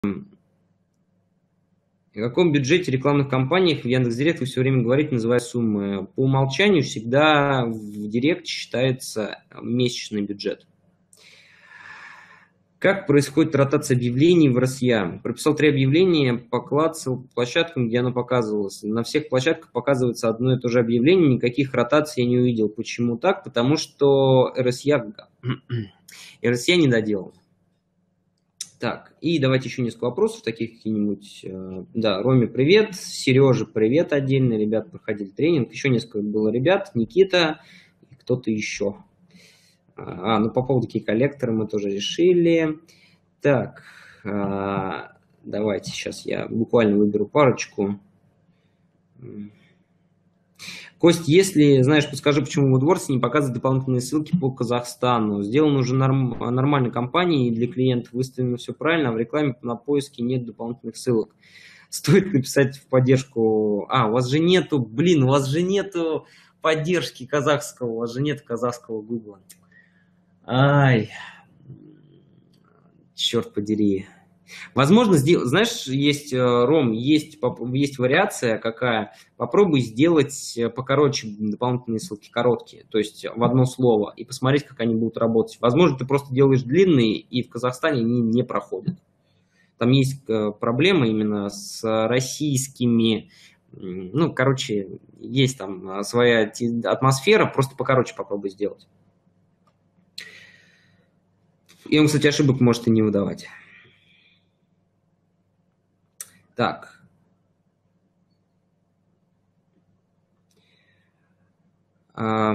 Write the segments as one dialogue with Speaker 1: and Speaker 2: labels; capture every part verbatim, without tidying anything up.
Speaker 1: О каком бюджете рекламных кампаниях в Яндекс.Директ вы все время говорите, называя суммы? По умолчанию всегда в Директ считается месячный бюджет. Как происходит ротация объявлений в Россия? Прописал три объявления, поклацал по площадкам, где оно показывалось. На всех площадках показывается одно и то же объявление, никаких ротаций я не увидел. Почему так? Потому что РСЯ, РСЯ не доделал. Так, и давайте еще несколько вопросов, таких какие-нибудь. Да, Роме привет, Сереже привет отдельно, ребят проходили тренинг. Еще несколько было ребят, Никита и кто-то еще. А, ну по поводу кей-коллектора мы тоже решили. Так, а, давайте сейчас я буквально выберу парочку. Кость, если знаешь, подскажи, почему в AdWords не показывают дополнительные ссылки по Казахстану. Сделано уже норм, нормальной компанией, для клиентов выставлено все правильно, а в рекламе на поиске нет дополнительных ссылок. Стоит написать в поддержку. А, у вас же нету, блин, у вас же нету поддержки казахского, у вас же нет казахского Гугла. Ай, черт подери. Возможно, сделать, знаешь, есть, Ром, есть, есть вариация какая, попробуй сделать покороче дополнительные ссылки, короткие, то есть в одно слово, и посмотреть, как они будут работать. Возможно, ты просто делаешь длинные, и в Казахстане они не проходят. Там есть проблема именно с российскими, ну, короче, есть там своя атмосфера, просто покороче попробуй сделать. И он, кстати, ошибок может и не выдавать. Так. А,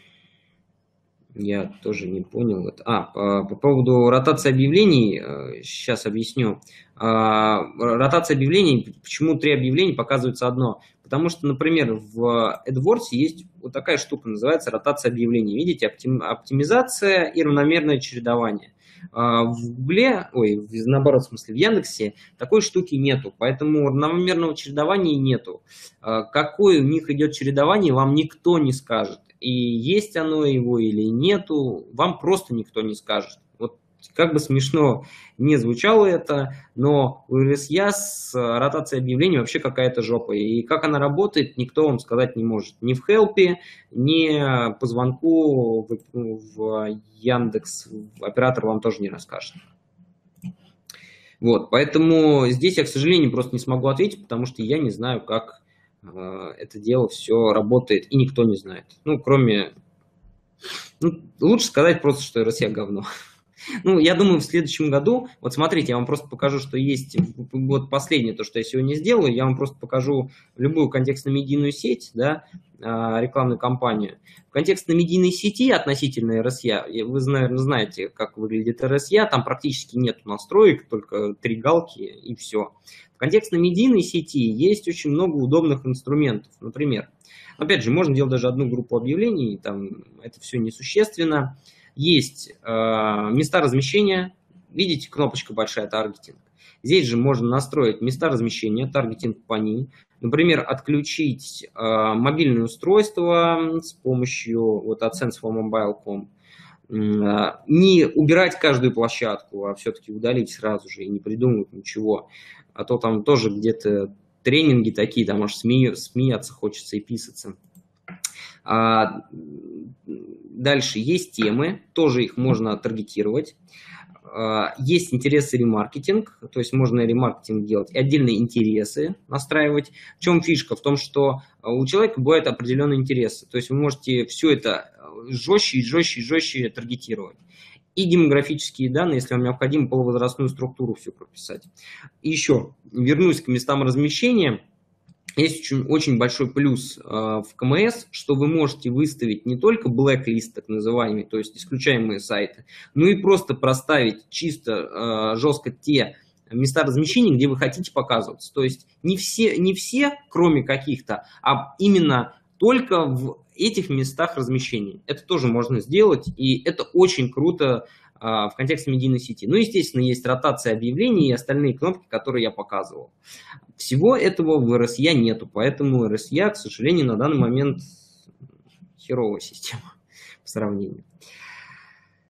Speaker 1: я тоже не понял это. А, по, по поводу ротации объявлений, сейчас объясню. А, ротация объявлений, почему три объявления показывается одно? Потому что, например, в AdWords есть вот такая штука, называется ротация объявлений. Видите, оптим, оптимизация и равномерное чередование. В Гугле, ой, наоборот, в смысле, в Яндексе такой штуки нету, поэтому равномерного чередования нету. Какое у них идет чередование, вам никто не скажет. И есть оно его или нету, вам просто никто не скажет. Вот как бы смешно не звучало это, но у РСЯ с ротацией объявлений вообще какая-то жопа. И как она работает, никто вам сказать не может. Ни в Хелпе, ни по звонку в, в Яндекс оператор вам тоже не расскажет. Вот, поэтому здесь я, к сожалению, просто не смогу ответить, потому что я не знаю, как э, это дело все работает, и никто не знает. Ну, кроме... Ну, лучше сказать просто, что РСЯ говно. Ну, я думаю, в следующем году, вот смотрите, я вам просто покажу, что есть, вот последнее, то, что я сегодня сделаю, я вам просто покажу любую контекстно-медийную сеть, да, рекламную кампанию. В контекстно-медийной сети относительно РСЯ, вы, наверное, знаете, как выглядит РСЯ, там практически нет настроек, только три галки и все. В контекстно-медийной сети есть очень много удобных инструментов, например, опять же, можно делать даже одну группу объявлений, там это все несущественно. Есть э, места размещения, видите, кнопочка большая, таргетинг. Здесь же можно настроить места размещения, таргетинг по ним. Например, отключить э, мобильное устройство с помощью вот, AdSense for Mobile точка ком. Э, не убирать каждую площадку, а все-таки удалить сразу же и не придумывать ничего. А то там тоже где-то тренинги такие, там аж смею, смеяться хочется и писаться. А, дальше есть темы, тоже их можно таргетировать. А, есть интересы ремаркетинг, то есть можно ремаркетинг делать, и отдельные интересы настраивать. В чем фишка? В том, что у человека бывают определенные интересы. То есть вы можете все это жестче и жестче и жестче таргетировать. И демографические данные, если вам необходимо полувозрастную структуру все прописать. И еще вернусь к местам размещения. Есть очень, очень большой плюс э, в КМС, что вы можете выставить не только blacklist, так называемый, то есть исключаемые сайты, но и просто проставить чисто э, жестко те места размещения, где вы хотите показываться. То есть не все, не все, кроме каких-то, а именно только в этих местах размещения. Это тоже можно сделать, и это очень круто в контексте медийной сети. Ну, естественно, есть ротация объявлений и остальные кнопки, которые я показывал. Всего этого в РСЯ нету, поэтому РСЯ, к сожалению, на данный момент херовая система по сравнению.